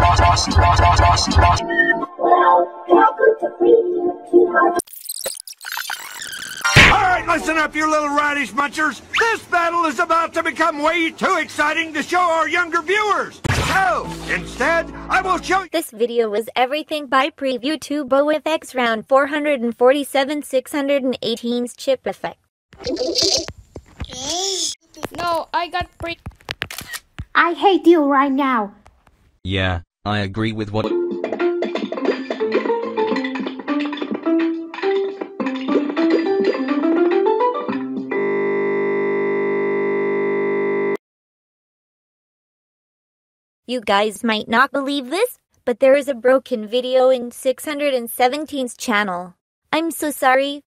Alright, listen up, you little radish munchers. This battle is about to become way too exciting to show our younger viewers. So, instead, I will show you. This video was everything by preview to VO5X round 447 618's chip effect. No, I got break. I hate you right now. Yeah, I agree with what. You guys might not believe this, but there is a broken video in 617's channel. I'm so sorry,